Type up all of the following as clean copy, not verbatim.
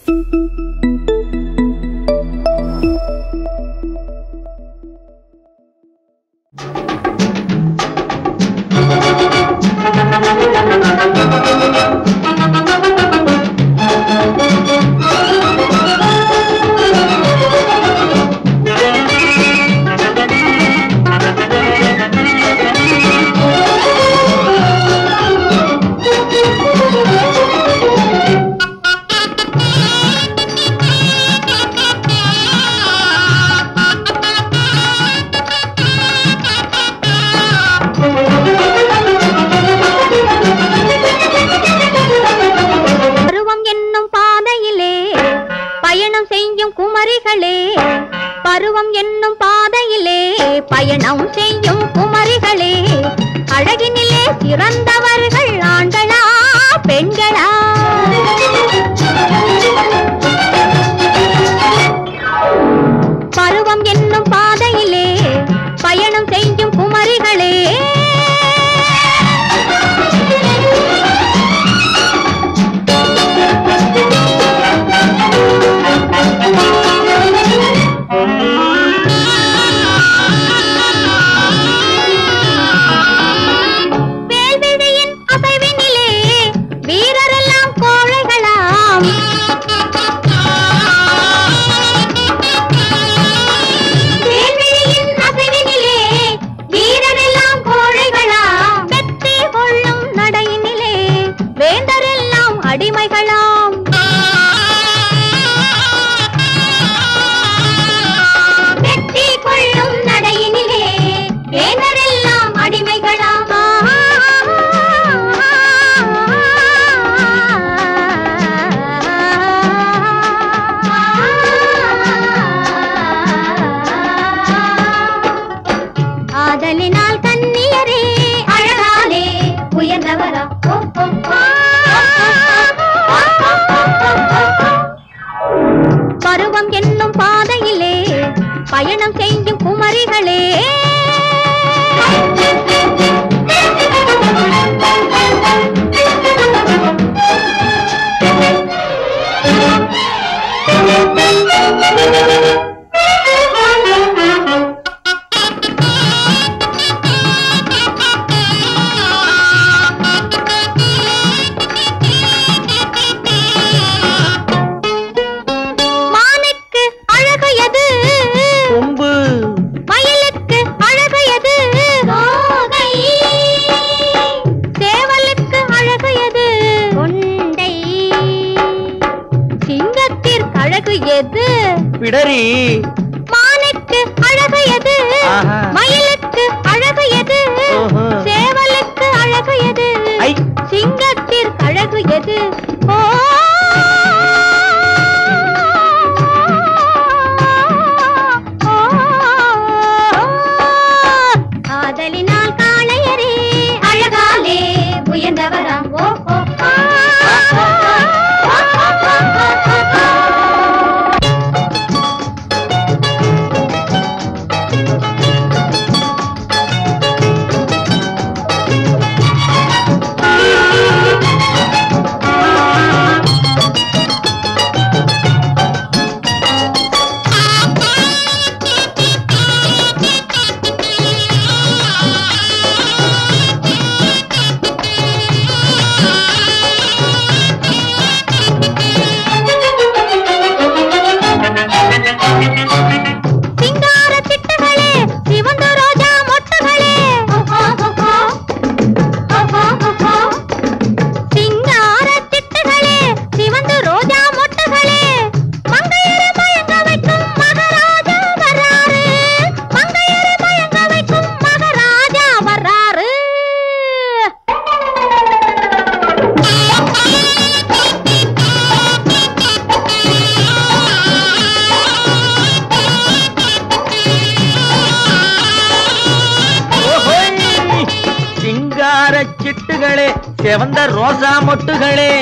பருவம் என்னும் பாதையிலே பயணம் செய்யும் குமரிகளே, அழகினிலே சிறந்தவர்கள் ஆண்களா பெண்களா? பருவம் என்னும் பாதையிலே பயணம் செய்யும் குமரிகளே, வேல்விழியின் அசைவினிலே வீரரெல்லாம் கோழைகளாம். வேல்விழியின் அசைவினிலே வீரரெல்லாம் கோழைகளாம். வெற்றி கொள்ளும் நடையினிலே வேந்தரெல்லாம் அடிமைகளாம். வெற்றி கொள்ளும் நடையினிலே வேந்தரெல்லாம் அடிமைகளாம். ஆதலினால் கன்னியரே அழகாலே உயர்ந்தவரா? பருவம் என்னும் பாதையிலே பயணம் செய்யும் குமரிகளே, மானுக்கு அழகு எது? கொம்பு. மயிலுக்கு அழகு எது? தோகை. சேவலுக்கு அழகு எது? கொண்டை. சிங்கத்திற்கு அழகு எது? பிடரி. மானுக்கு அழகு எது? மயிலுக்கு அழகு எது? சேவலுக்கு அழகு எது? சிங்கத்திற்கு அழகு எது? ஓ ஆதலினால் காளையரே அழகாலே உயர்ந்தவராம். ஓ சிங்கார சிட்டுகளே சிவந்த ரோஜா மொட்டுகளே, சிங்கார சிட்டுகளே சிவந்த ரோஜா மொட்டுகளே, மங்கையரை மயங்க வைக்கும் மகாராஜா வர்றாரு, மங்கையரை மயங்க வைக்கும் மகாராஜா வர்றாரு. சிங்கார சிட்டுகளே செவந்த ரோசா மொட்டுகளே,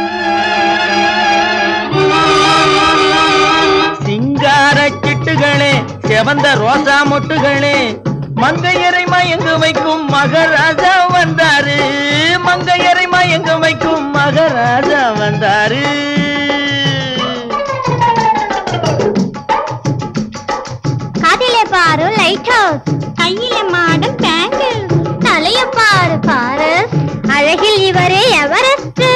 சிங்கார சிட்டுகளே செவந்த ரோசா மொட்டுகளே, மங்கையரை மயங்க வைக்கும் மகாராஜா வந்தாரு, மங்கையரை மயங்க வைக்கும் மகாராஜா வந்தாரு. இவரே எவரெஸ்ட்